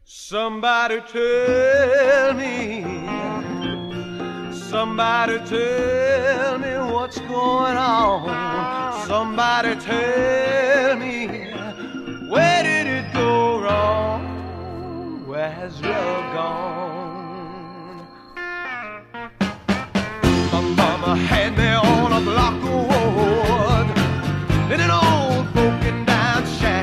Somebody tell me, somebody tell me what's going on. Somebody tell me, where did it go wrong? Where has love gone? My mama had me on a block of wood in an old broken down shack.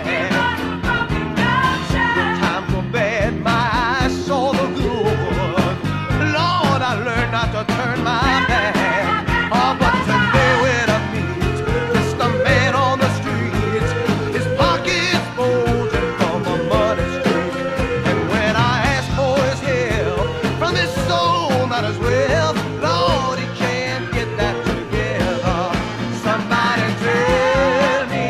To turn my back, oh, but today when I meet just a man on the street, his pockets bulging from a muddy street, and when I ask for his help from his soul, not as well, Lord, he can't get that together. Somebody tell me,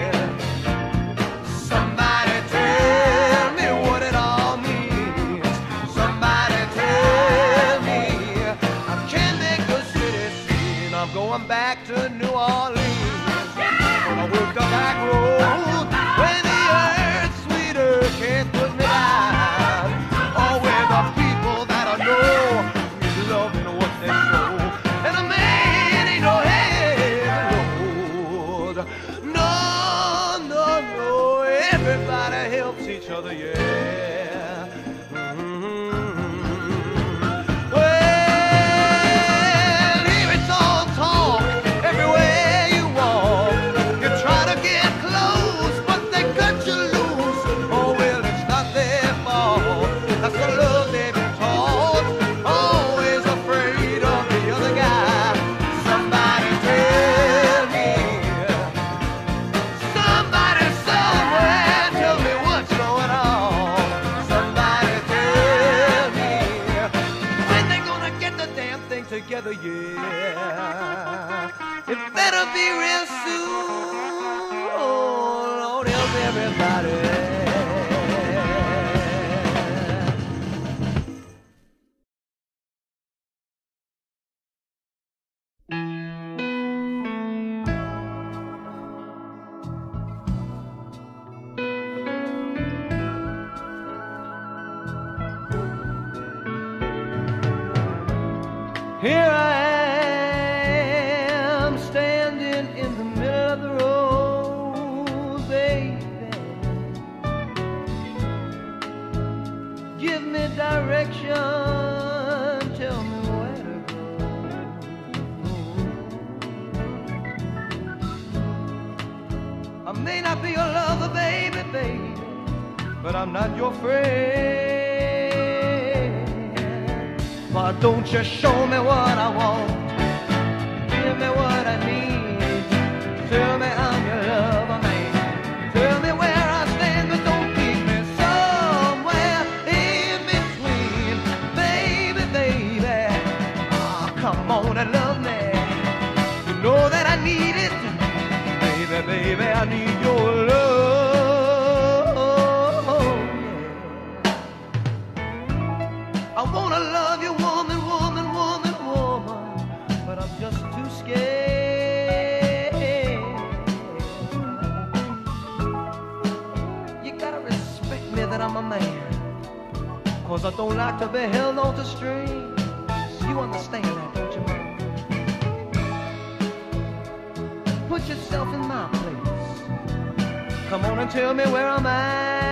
somebody tell me what it all means. Somebody tell me I'm going back to New Orleans. Gonna work the back road where the earth's sweeter can't put me down. Oh, where the people that I know is loving what they show, and a man ain't no heavy load. No, no, no, everybody helps each other, yeah. Together, yeah. It better be real soon. Oh, Lord, help everybody. Here I am, standing in the middle of the road, baby. Give me direction, tell me where to go. I may not be your lover, baby, baby, but I'm not your friend. But don't you show me what I want, give me what I need. Tell me I'm your lover, man. Tell me where I stand, but don't keep me somewhere in between. Baby, baby, oh, come on and love me. You know that I need it. Baby, baby, I need your love. I wanna love you, woman, woman, woman, woman, but I'm just too scared. You gotta respect me that I'm a man, 'cause I don't like to be held on to strings. You understand that, don't you, man? Put yourself in my place. Come on and tell me where I'm at.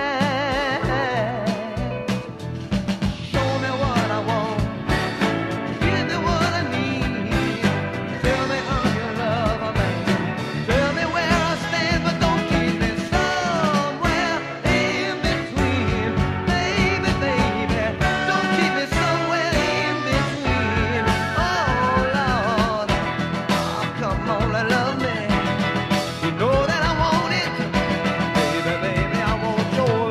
Love me, you know that I want it, baby, baby, I want your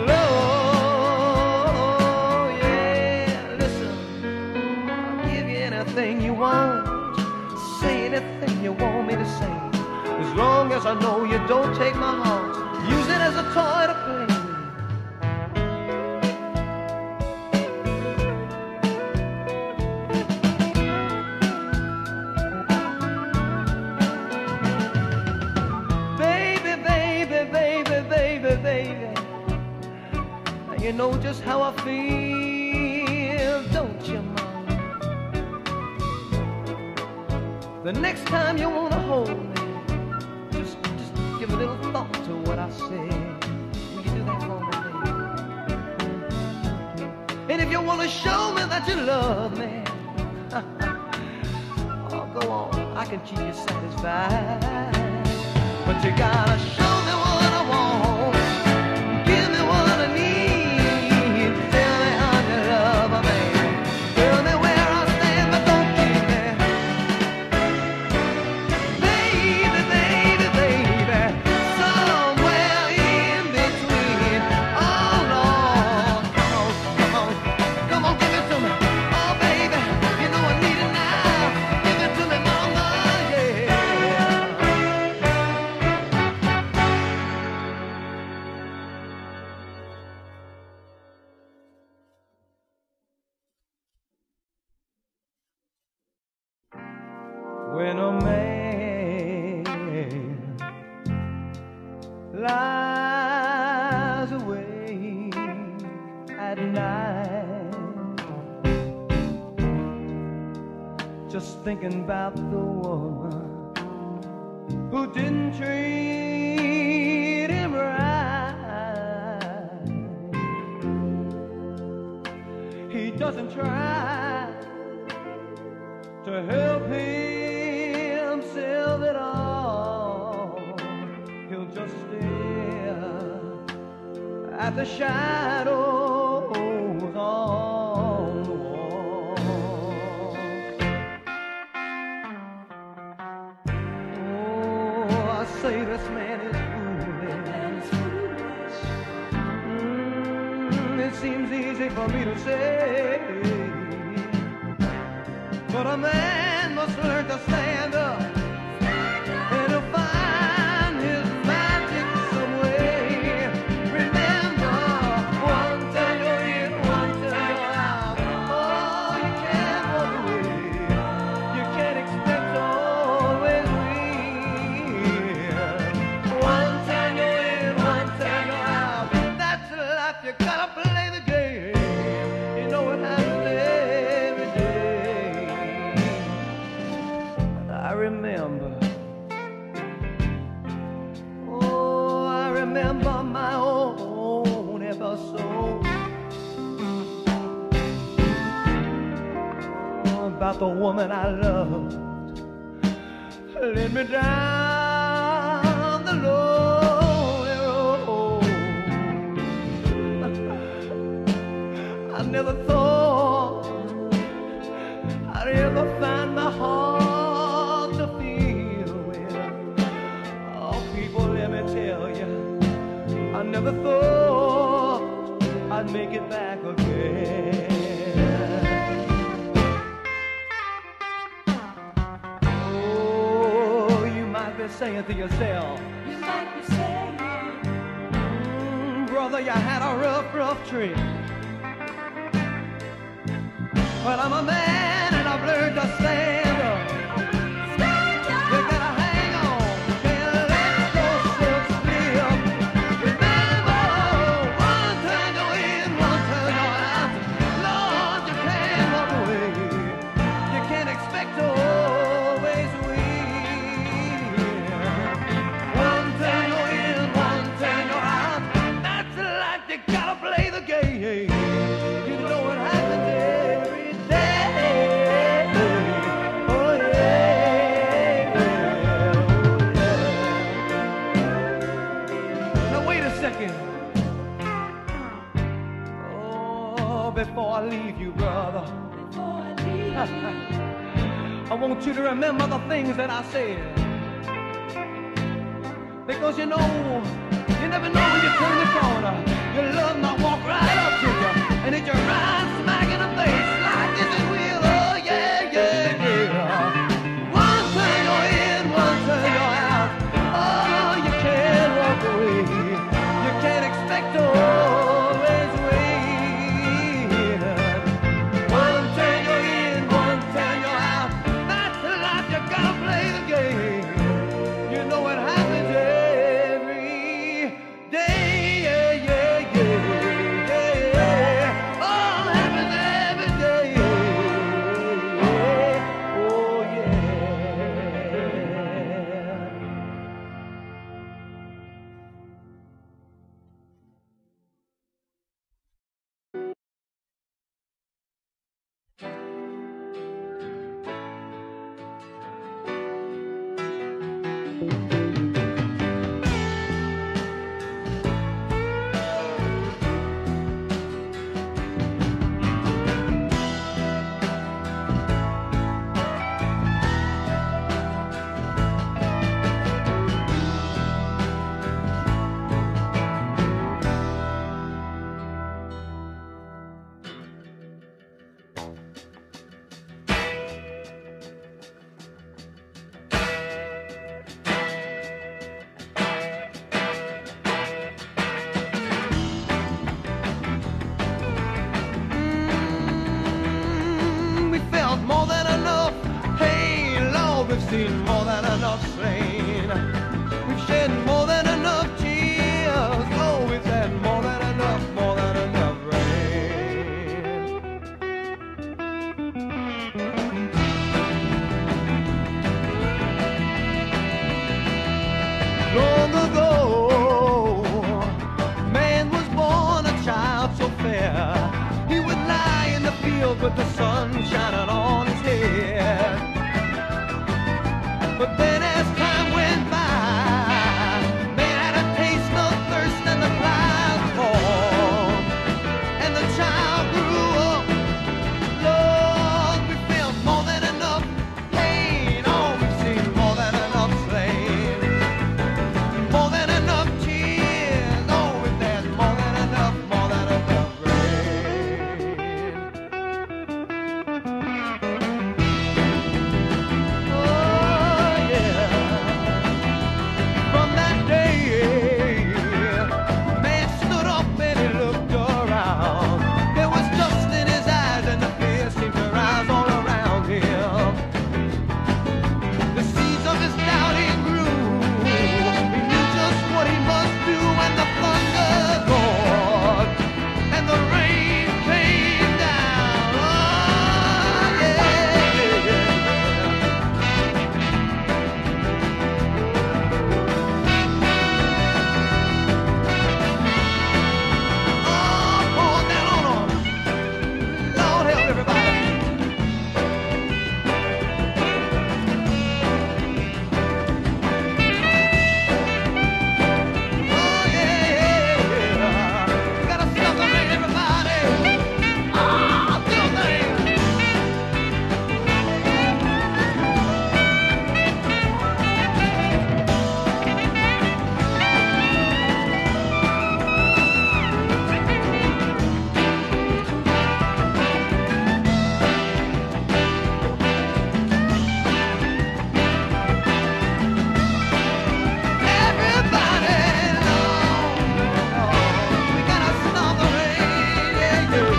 know just how I feel, don't you, Mama? The next time you want to hold me, just give a little thought to what I said. Will you do that for me, baby? And if you want to show me that you love me, oh, go on, I can keep you satisfied. But you gotta show me what I want, give me what I need. Tell me how you love me, tell me where I stand, but don't keep me. Baby, baby, baby, somewhere in between. Oh Lord, come on, come on, give it to me. Oh baby, you know I need it now. Give it to me, mama, yeah. When a man lies awake at night, just thinking about the woman who didn't treat him right, he doesn't try to help himself at all. He'll just stare at the shadows on the wall. Oh, I say this man is foolish. It seems easy for me to say, but a man must learn to stand up and to find his magic some way. Remember, one time you're in, one time you're out. Oh, you can't run away. You can't expect to always win. One time you're in, one time you're out. That's life, you gotta play the game. You know what happens every day. I remember, oh, I remember my own episode, about the woman I loved, led me down the lonely road. I never thought I'd ever find my heart to feel with. Oh, people, let me tell you, I never thought I'd make it back again. Oh, you might be saying to yourself, You might be saying, brother, you had a rough trip. But I'm a man and I've learned to stand up. You gotta hang on, can't let yourself slip. Remember, one time you're in, one time you're out. Lord, you can't run away. You can't expect to always win. One time you're in, one time you're out. That's the life, you gotta play the game. You know what happens every day. Oh yeah, Now wait a second. Oh, before I leave you, brother, before I leave you, I want you to remember the things that I said. Because you know, you never know when you turn the corner. Your love might walk right up to you and hit you right smack in the face like this it will. Oh yeah, yeah, yeah. One time you're in, one time you're out. Oh, you can't walk away. You can't expect to always win. One time you're in, one time you're out. That's the life, you gotta play the game. You know what happens every day. Yeah, yeah, yeah, yeah. seen more than enough slain. We've shed more than enough tears. Oh, we've had more than enough rain. Long ago, man was born a child so fair. He would lie in the field with the sun shining on his head. But then as time went by, man had a taste of thirst and the clouds formed, and the child grew up. Lord, we felt more than enough pain. Oh, we've seen more than enough slain, more than enough tears. Oh, we've had more than enough rain. Oh, yeah. From that day, man stood up and he looked around. There was dust in his eyes and the fear seemed to rise all around him. The seeds of his doubt he grew. He knew just what he must do when the thunder roared and the rain came down. Oh, yeah, yeah, yeah. Oh, pour down on 'em. Lord help everybody. Oh, yeah, yeah. Gotta stop the rain, everybody. Ah, do your thing. Everybody, Lord, we gotta stop the rain, yeah, yeah.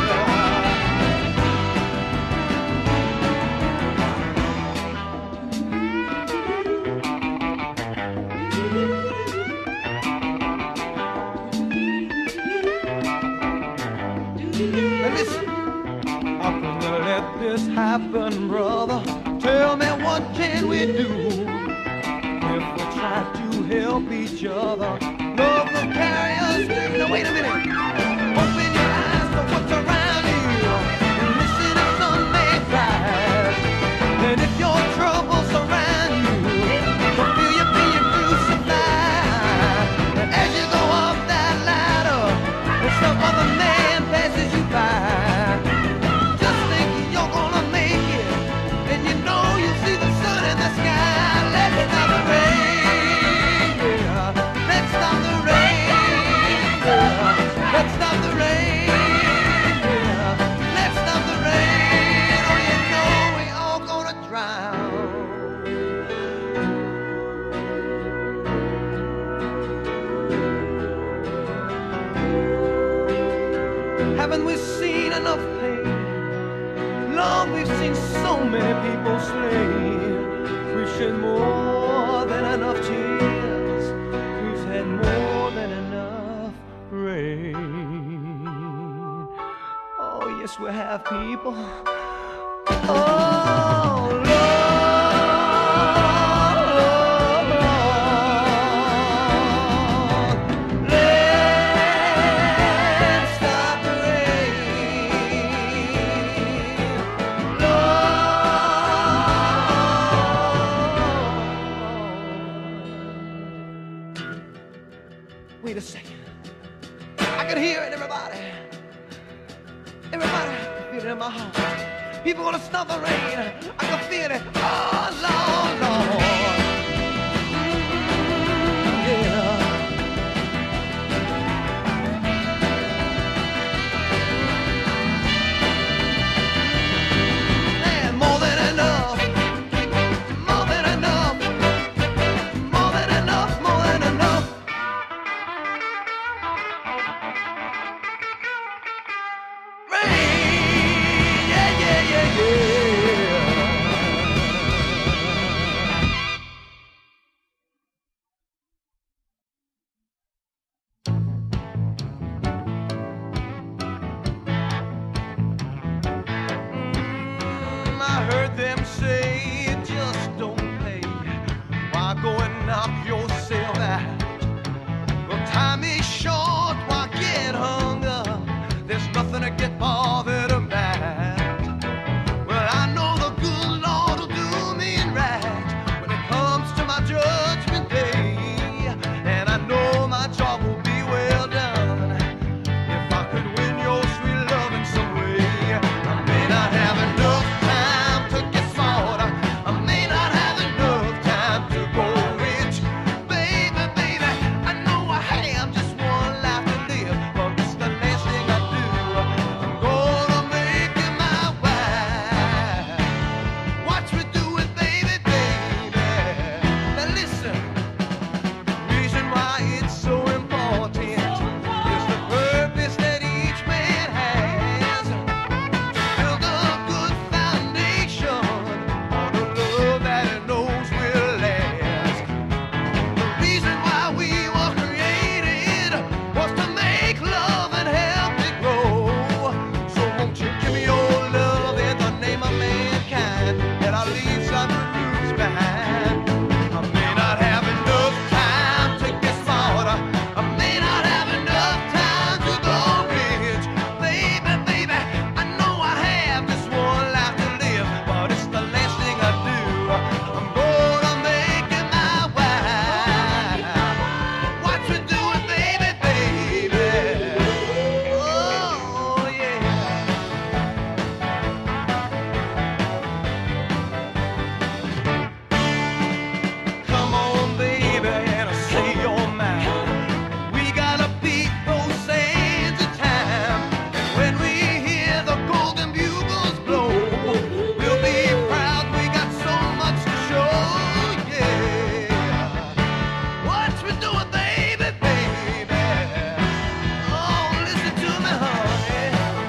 Now listen, how can we let this happen, brother? Tell me, what can we do if we try to help each other? Love will carry us through. Now wait a minute. Open your eyes to what's around you and listen if some may cry. And if your troubles surround you, don't feel you're being crucified. And as you go up that ladder, and some other man passes you by, just think you're gonna make it, and you know you see the sun in the sky. Let's stop the rain, yeah. Let's stop the rain, yeah. Let's stop the rain, yeah. Let's stop the rain, or you know we all gonna drown. Haven't we seen enough pain? Lord, we've seen so many people slain. We've shed more than enough tears. We've had more than enough rain. Oh, yes, we have, people. Oh, Lord, Lord, Lord. Let's stop the rain. Lord. Wait a second. I can hear it, everybody. Everybody, I can feel it in my heart. People gonna stop the rain. I can feel it. Oh, Lord, Lord. Yeah. Man, more than enough. More than enough. More than enough. More than enough. Rain. Yeah, yeah, yeah, yeah. them say it just don't pay, why go and knock yourself out? Well, time is short, why get hung up? There's nothing to get bothered about. Well, I know the good Lord will do me right when it comes to my judgment day, and I know my job will be well done if I could win your sweet love in some way. I may not have enough time to get smart, I may not have enough time to go rich. Baby, baby, I know I have just one life to live, but it's the last thing I do. I'm gonna make you my wife. Watch me do it, baby, baby. Now listen, reason why it's so important is the purpose that each man has to build a good foundation on a love that it knows will last. The reason why we were created was to make love and help it grow. So won't you give me your love in the name of mankind, and I'll leave some roots behind. I may not have enough time to get smarter, I may not have enough time to go rich. Baby, baby, I know I have this one life to live, but it's the last thing I do. I'm gonna make you my wife. Watch me do it, baby, baby. Oh, yeah. Come on, baby, and say your mind. We gotta beat those sands of time, and when we hear the golden bugles blow, we'll be proud we got so much to show. Yeah, watch me do it, baby, baby. Oh, listen to me, honey.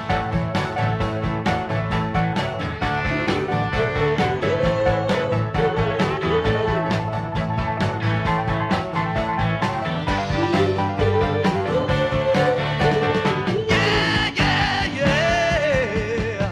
Yeah, yeah, yeah.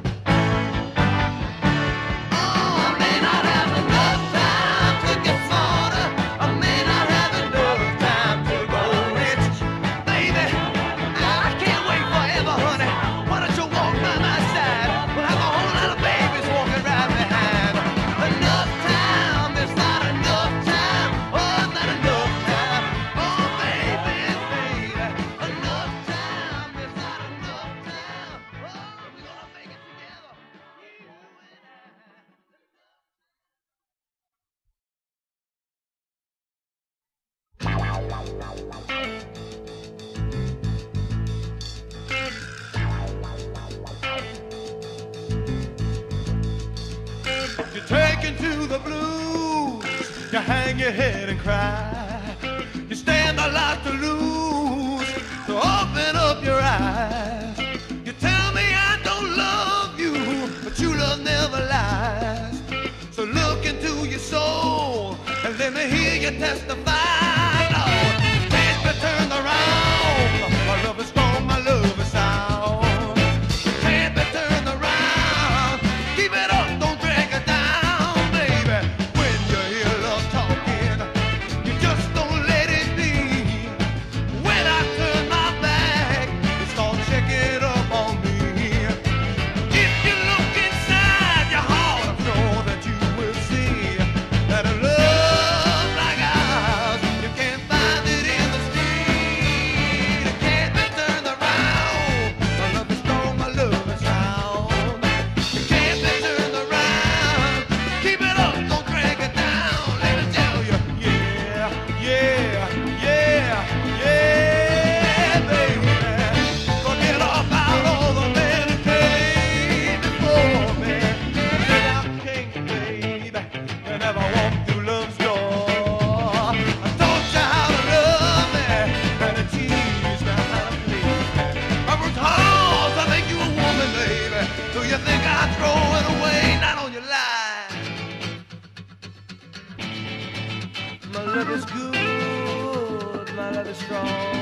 Oh, I may not have enough time to get smarter, I may not have enough time to go rich. Baby, I can't wait forever, honey. Why don't you walk by my side? We'll have a whole lot of babies walking right behind. Enough time, there's not enough time. Oh, not enough time. Oh, baby, baby, enough time, there's not enough time. Oh, we're gonna make it together, you and I. You're taken to the blues, you hang your head and cry. You stand a lot to lose, so open up your eyes. You tell me I don't love you, but true love never lies. So look into your soul and let me hear you testify. Lord, can't be turned around. My love is strong, my love is sound. Can't be turned around. Keep it up, don't drag it down, baby. When you hear love talking, you just don't let it be. When I turn my back, you start checking up on me. If you look inside your heart, I'm sure that you will see that a love like ours, you can't find it in the street. It can't be turned around. My love is strong, my love is sound. It can't be turned around. Keep it up, don't drag it down. Let me tell you, yeah, yeah, yeah, yeah, baby. Forget about all the men who came before me. Say I can't, baby, and never walk through love's door. I taught you how to love me, and I teach me how to please me. I worked hard to make you a woman, baby. So you think I'd throw it away? Not on your life. My love is good, my love is strong.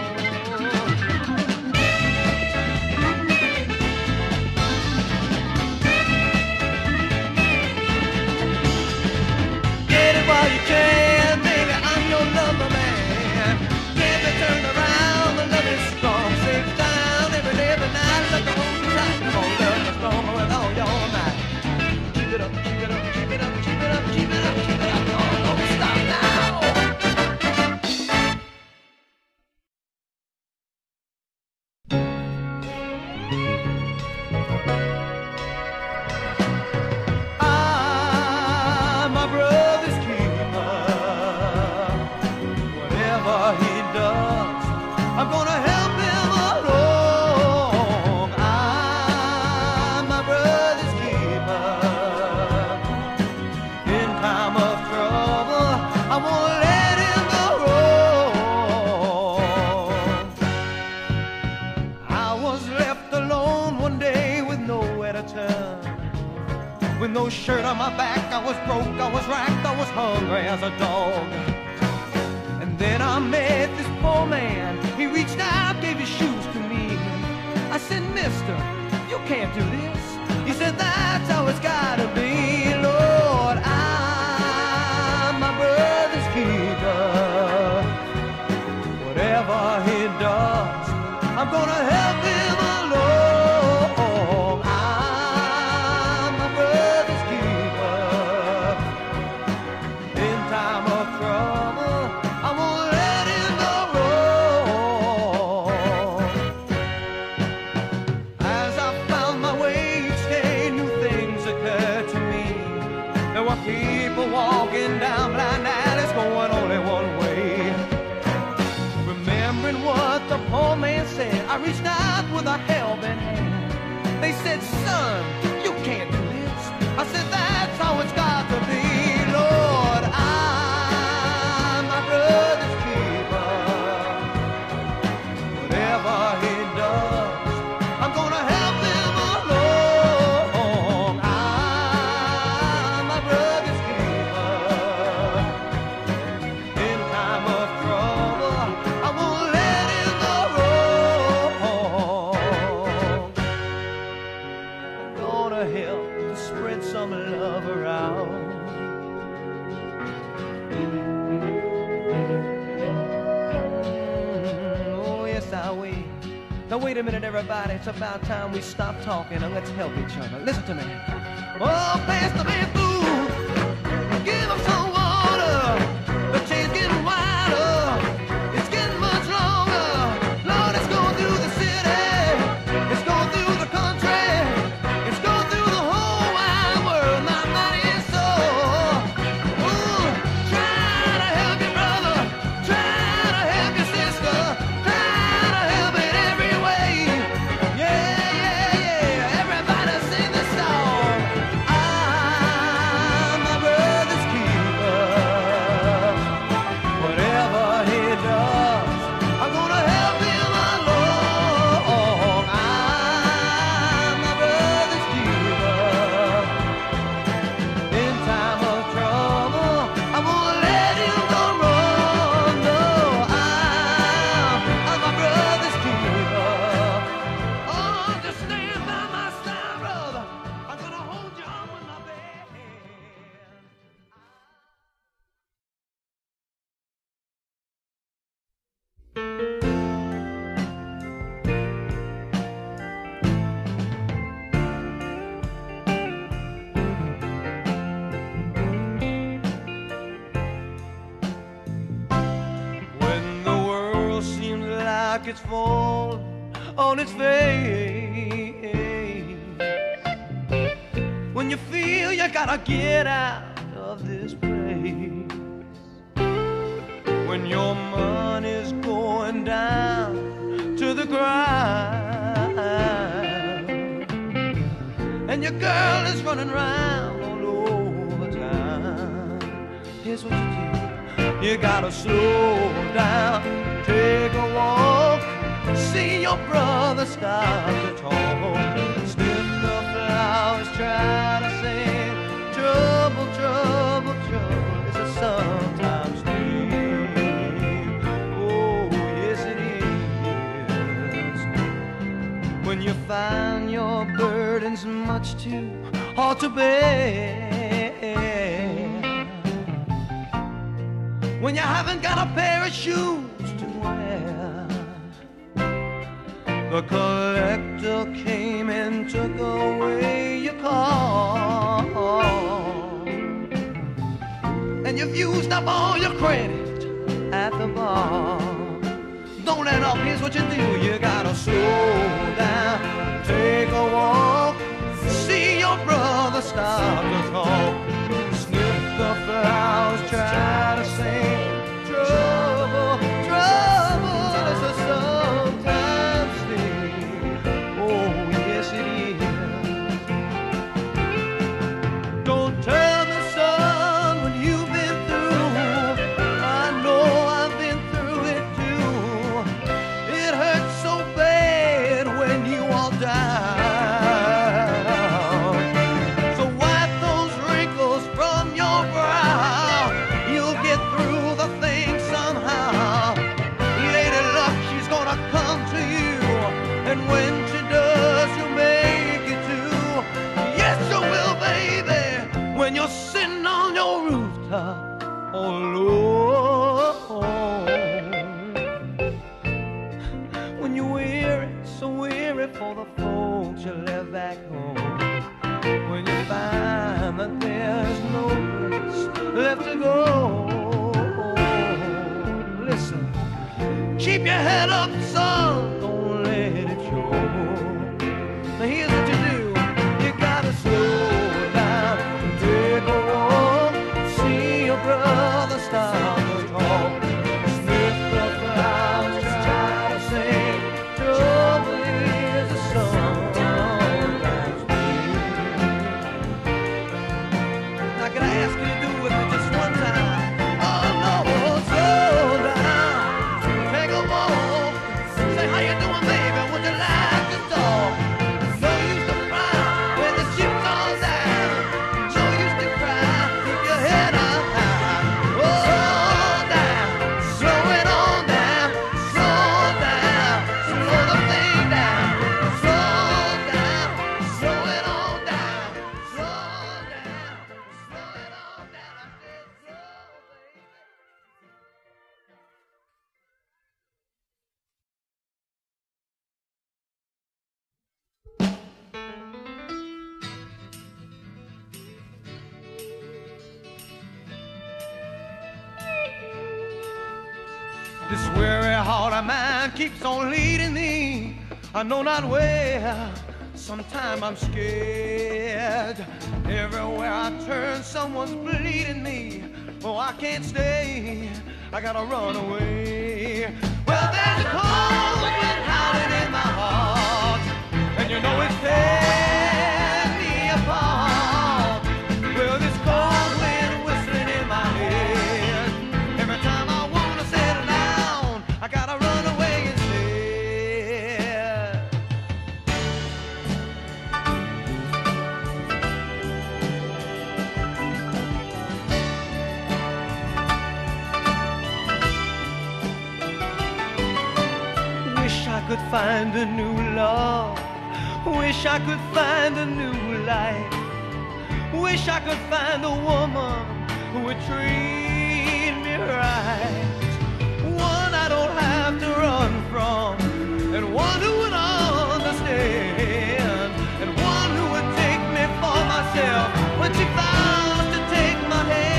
with no shirt on my back. I was broke, I was racked, I was hungry as a dog. And then I met this poor man. He reached out, gave his shoes to me. I said, mister, you can't do this. He said, that's how it's gotta be. Lord, I'm my brother's keeper. Whatever he does, I'm gonna help him along. I'm my brother's keeper. In time of trouble, I won't let him go wrong. As I found my way each day, new things occurred to me. There were people walking down blind alleys going only one way. Remembering what the poor man said, I reached out with a helping hand. They said, son, you can't do this. I said, that's how it's got to be. Lord, I'm my brother's keeper. Whatever he does, I'm gonna help him along. I'm my brother's keeper. In time of trouble, I won't let him go wrong. I'm gonna help to spread some love around. Oh, yes, I will. Now, wait a minute, everybody. It's about time we stop talking and let's help each other. Listen to me. Oh, pass the man through. Give him some water. The chain's getting wider. It's getting much longer. Lord, it's going through the city. It's going through the country. It's going through the whole wide world. My money is so. Ooh, try to help your brother. Try to help your sister. Try to help in every way. Yeah, yeah, yeah. Everybody sing this song. I'm my brother's keeper. Whatever he does, I'm gonna help him along. I'm my brother's keeper. In time of trouble, I won't let him go wrong. No, I'm my brother's keeper. Oh, just stand by my side, brother. I'm gonna hold you on with my bare hand. When the world seems like it's falling on its face, when you feel you gotta get out of this place, when your money's going down to the ground, and your girl is running round all over town, here's what you do. You gotta slow down, take a walk, see your brother stop to talk, sniff the flowers, try to sing. Trouble, trouble, trouble is a sometimes dream. Oh, yes it is. When you find your burdens much too hard to bear, when you haven't got a pair of shoes to wear, the collector came and took away your car, and you've used up all your credit at the bar. Don't let up, here's what you do. You gotta slow down, take a walk, see your brother stop to talk, sniff the flowers, try to sing. Trouble, trouble is a sometimes thing. Oh, yes it is. Don't tell me, son, when you've been through. I know I've been through it too. It hurts so bad when you all die. So wipe the back home. When you find that there's no place left to go, listen, keep your head up, son, don't let it show. Now here's what you do, you gotta slow down, take a walk, see your brother start to talk, sniff the clouds, try to sing, trouble is the sun. Now can I ask you to do it with me just one time? Oh no, slow down, take a walk, say how you doing, baby, would you like to talk? No use to frown when the ship's all down, no use to cry, keep your head up high. Oh, down, slow it on down, slow down, slow the thing down, slow down, slow it on down, slow down, slow it on down, I said slow, baby. This weary heart of mine keeps on leading me. I know not where. Sometimes I'm scared. Everywhere I turn, someone's bleeding me. Oh, I can't stay. I gotta run away. Well, there's a cold wind howling in my heart, and you know it's tearing me apart. Well, this cold wind whistling in my head. Every time I wanna settle down, I gotta run away instead. Wish I could find a new love. Wish I could find a new life. Wish I could find a woman who would treat me right. One I don't have to run from, and one who would understand, and one who would take me for myself when she vows to take my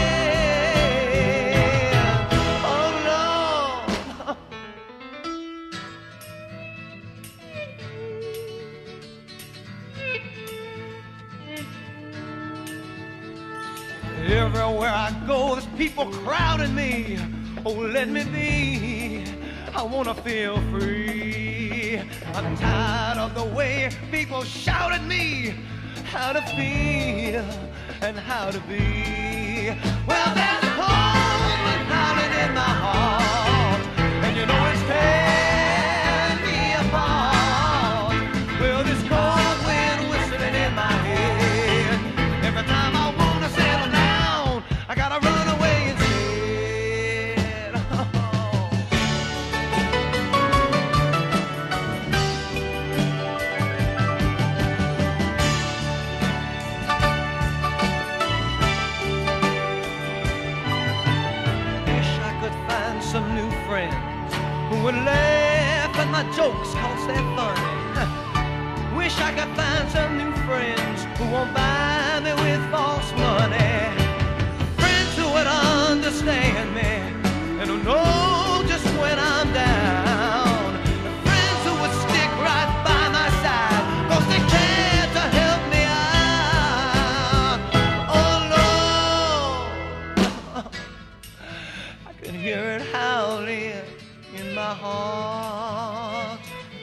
hand. Oh Lord. Everywhere I go, there's people crowding me. Oh, let me be. I wanna feel free. I'm tired of the way people shout at me how to feel and how to be. Well, there's a cold wind howling in my heart, and you know it's tearing me apart. Well, this cold wind whistling in my head. Every time I wanna settle down, I gotta run away instead. Wish I could find some new friends who would laugh at my jokes 'cause they're funny. Wish I could find some new friends who won't buy me with false money. Friends who would understand me and who know just when I'm down. Friends who would stick right by my side 'cause they care to help me out. Oh Lord, I can hear it howling in my heart.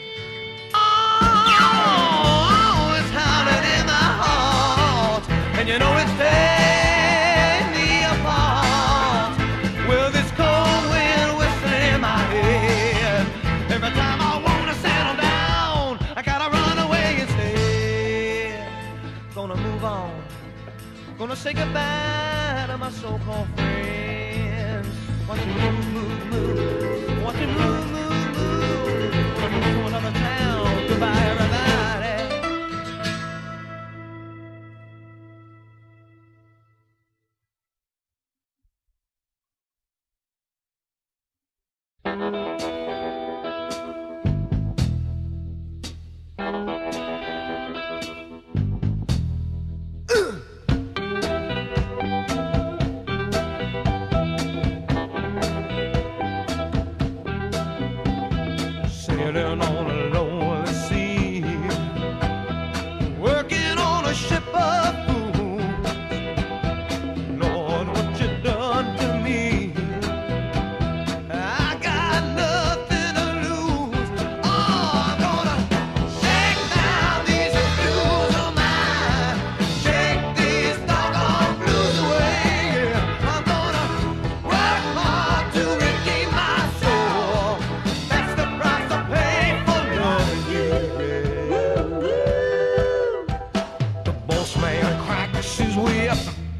Oh, it's howling in my heart, and you know it's tearing me apart. Well, this cold wind whistling in my head. Every time I wanna settle down, I gotta run away instead. Gonna move on, gonna say goodbye to my so-called friends. Watch it move, move, move. Watch it move, move, move. Gonna move to another town. Goodbye, everybody. a ship of fools. Lord, what you done to me? I got nothing to lose. Oh, I'm gonna shake down these blues of mine. Shake these doggone blues away. I'm gonna work hard to redeem my soul. That's the price I pay for loving you. The boss man cracks his whip.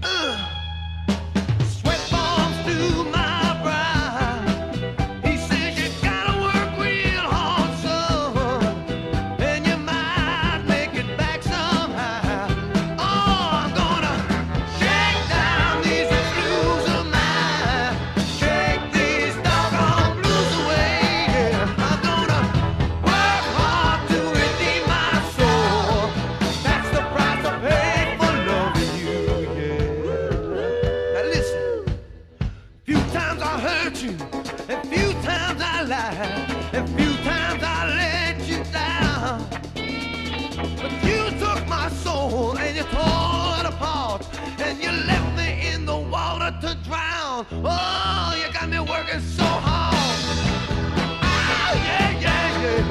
Sweat bombs to my brow. He says you gotta work real hard, son, and you might make it back somehow. Oh, I'm gonna shake down these blues of mine. Shake these doggone blues away. Yeah. I'm gonna work hard to redeem my soul. That's the price I pay for loving you. Yeah. Now listen. Few times I hurt you, and few times I lied, and few times I let you down. But you took my soul and you tore it apart, and you left me in the water to drown. Oh, you got me working so hard. Oh, yeah, yeah, yeah.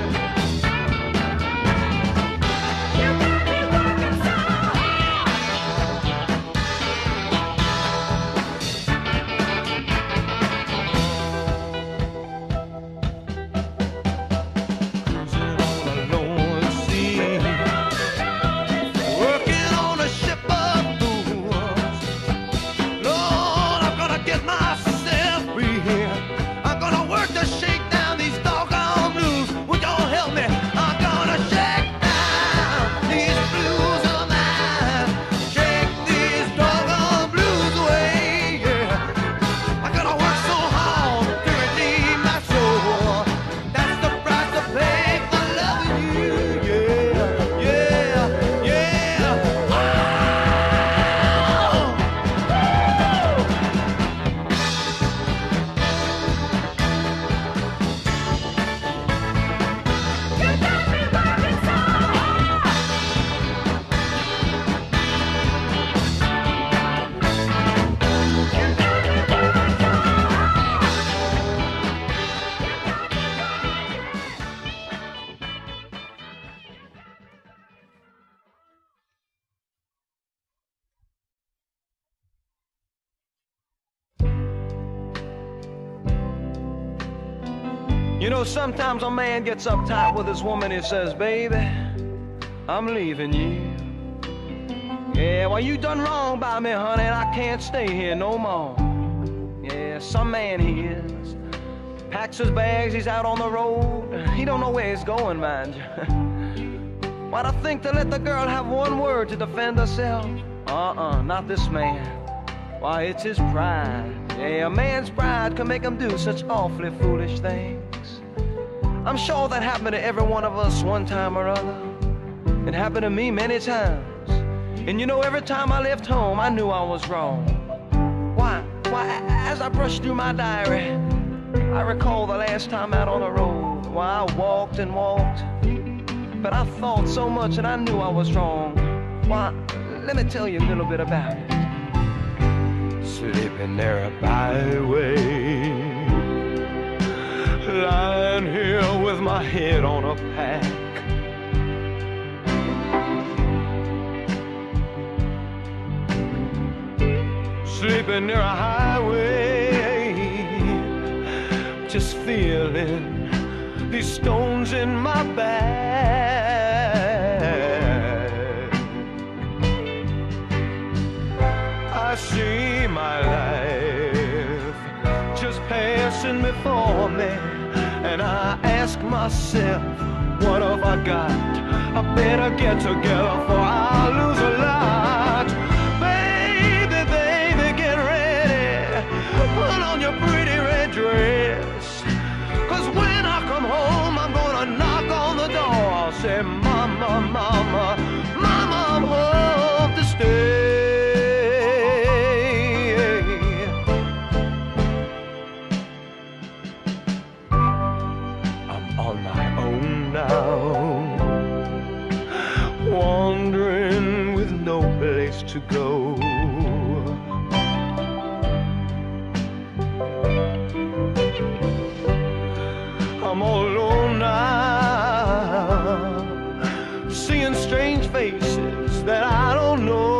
You got me working so hard. Cruising on a lonely sea, working on a ship of fools. Lord, I'm gonna get myself free here. I'm gonna work to shake down these doggone blues. Would y'all help me? I'm gonna shake down these blues of mine. Shake these doggone blues away. Yeah. I gotta work so hard to redeem my soul. That's the price I pay for loving you. Yeah, yeah, yeah. Oh. You got me working so hard. You got me working so You know, sometimes a man gets uptight with his woman. He says, baby, I'm leaving you. Yeah, well, you done wrong by me, honey, and I can't stay here no more. Yeah, some man he is. Packs his bags, he's out on the road. He don't know where he's going, mind you. Why'd I think to let the girl have one word to defend herself? Not this man. Why, it's his pride. Yeah, a man's pride can make him do such awfully foolish things. I'm sure that happened to every one of us one time or other. It happened to me many times. And you know, every time I left home, I knew I was wrong. Why, as I brushed through my diary, I recall the last time out on the road. Why, I walked and walked, but I thought so much and I knew I was wrong. Why, let me tell you a little bit about it. Sleeping there by the way, lying here with my head on a pack. Sleeping near a highway, just feeling these stones in my back. I see my life just passing before me, and I ask myself, what have I got? I better get together for I'll lose a lot. Baby, baby, get ready. Put on your pretty red dress. 'Cause when I come home, I'm gonna knock on the door. I'll say, Mama, Mama, Mama, I'm home to stay. I'm on my own now, wandering place to go. I'm all alone now, seeing strange faces that I don't know.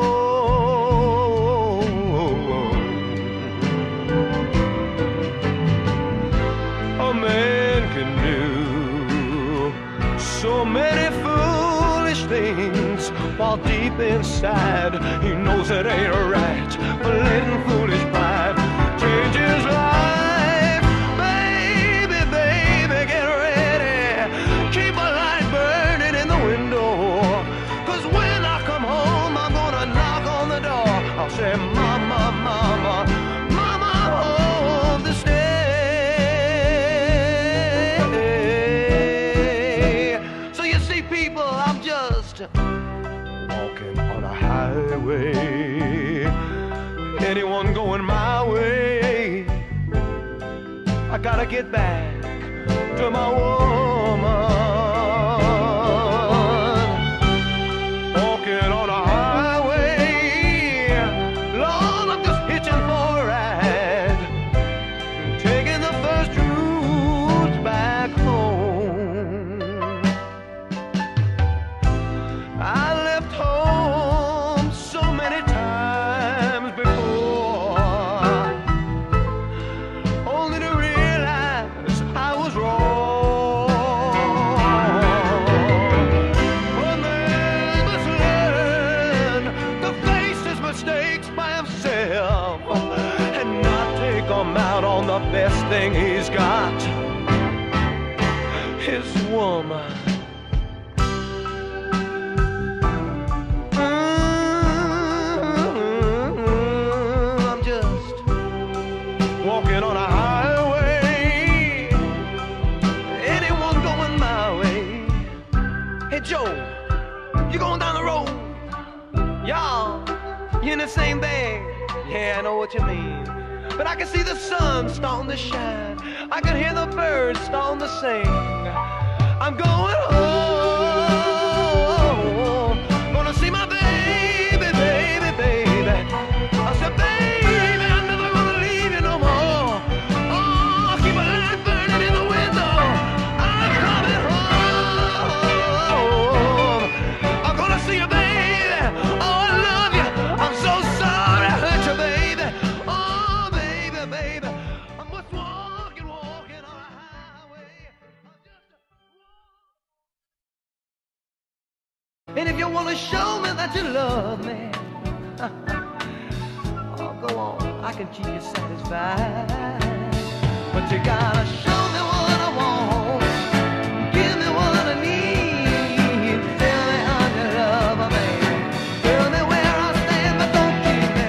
A man can do so many foolish things, while deep inside he knows it ain't right, but letting foolish pride change his life. I'll say, Mama, Mama, Mama, home to stay. So you see, people, I'm just walking on a highway. Anyone going my way? I gotta get back to my woman. Walking on a the best thing he's got, his woman. I'm just walking on a highway. Anyone going my way? Hey Joe, you going down the road? Y'all, you in the same bag? Yeah, I know what you mean. But I can see the sun starting to shine. I can hear the birds starting to sing. I'm going home, gonna see my baby, baby, baby. I said, baby, I'm never gonna leave you no more. Oh, keep a light burning in the window. I'm coming home. I'm gonna see you, baby. Oh, I love you. I'm so sorry I hurt you, baby. Baby, I'm just walking on a highway. And if you want to show me that you love me, oh, go on, I can keep you satisfied. But you gotta show me what I want, give me what I need. Tell me how you love me, tell me where I stand, but don't keep me.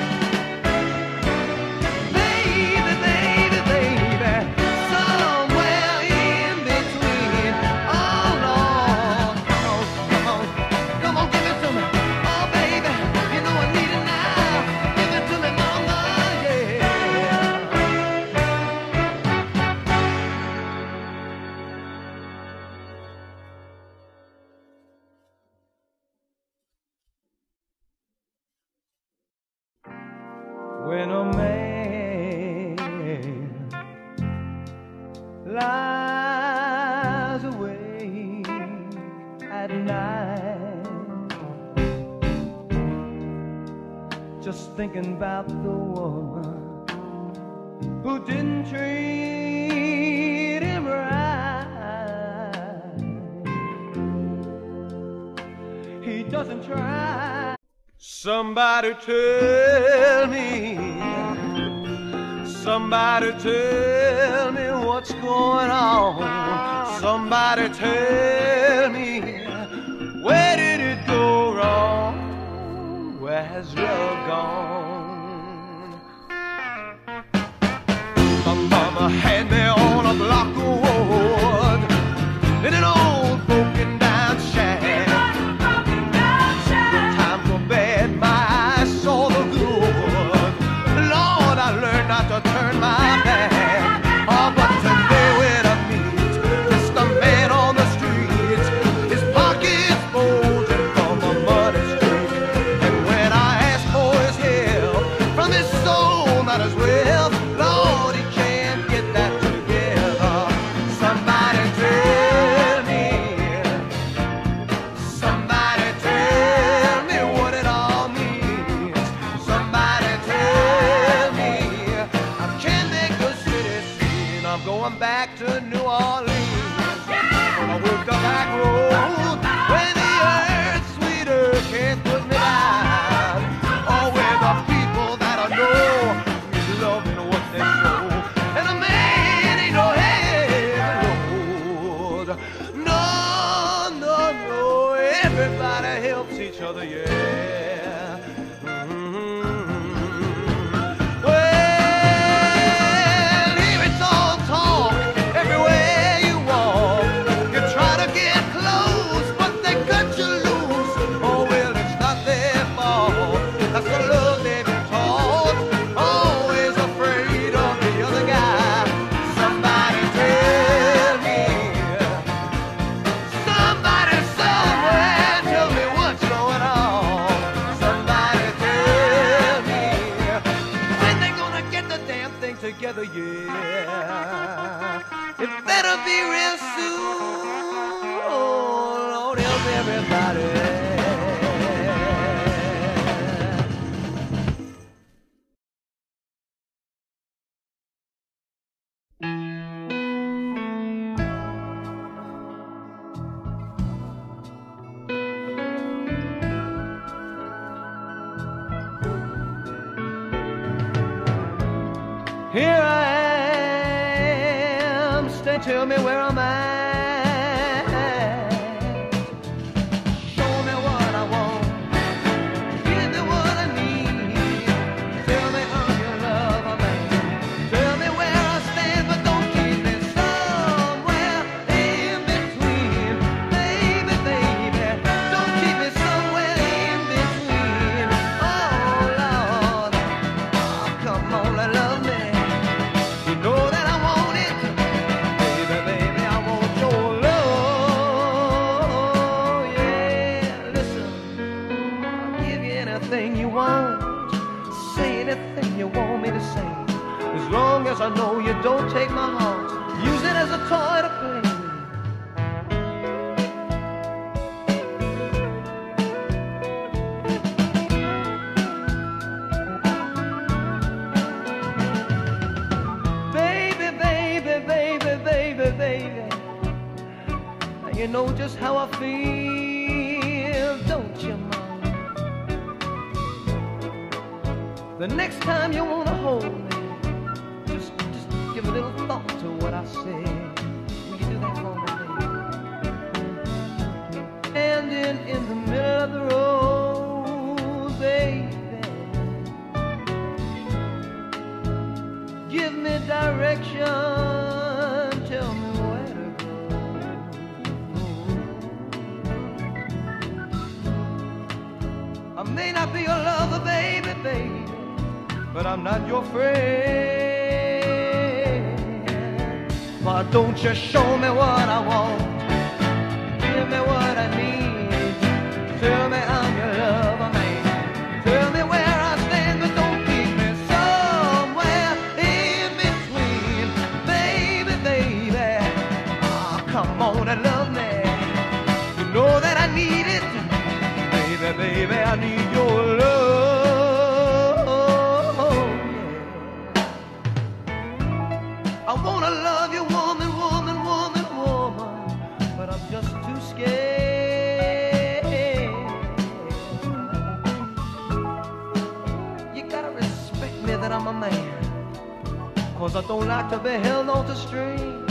When a man lies awake at night, just thinking about the woman who didn't treat him right, he doesn't try. Somebody tell me what's going on. Somebody tell me, where did it go wrong? Where has love gone? My mama had me on a block of wood in an old broken down shack. Time for bed, my eyes saw the good. Lord, I learned not to turn my back. Oh, but today when I meet just a man on the street, his pockets bulging from a muddy street, and when I going back to New Orleans. Gonna work the back road when the earth's sweeter can't put me down. Oh, with the people that I know is loving what they show. And the man ain't no heavy load. No, no, no, everybody helps each other, yeah. Together, yeah. It better be real soon. Oh, Lord, help everybody. Here I am, stay, tell me where I'm at. Show me what I want, give me what I need. Tell me I'm your lover, man. Tell me where I stand, but don't keep me somewhere in between. Baby, baby, don't keep me somewhere in between. Oh, Lord, oh, come on, love me. You know that I want it, baby, baby, I want your love, yeah. Listen, I'll give you anything you want, say anything you want me to say, as long as I know you don't take my heart, use it as a toy to play with. Baby, you know just how I feel, don't you, Mom? The next time you wanna hold me, just give a little thought to what I say. Will you do that for me, baby? Standing in the middle of the road, baby, give me direction. Tell me where to go. I may not be your lover, baby, baby, but I'm not your friend. Why don't you show me what I want? Give me what I need. Tell me I'm your lover, man. Tell me where I stand, but don't keep me somewhere in between. Baby, baby, oh, come on and love me. You know that I need it. Baby, baby, I need your love, yeah. I wanna love you, woman, woman, woman, woman, but I'm just too scared. You gotta respect me that I'm a man, 'cause I don't like to be held on to strings.